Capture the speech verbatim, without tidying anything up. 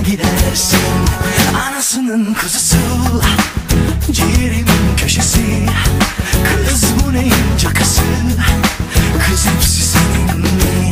gidersin. Anasının kuzusu, ciğerimin köşesi. Kız bu neyin cakası, kız hepsi senin.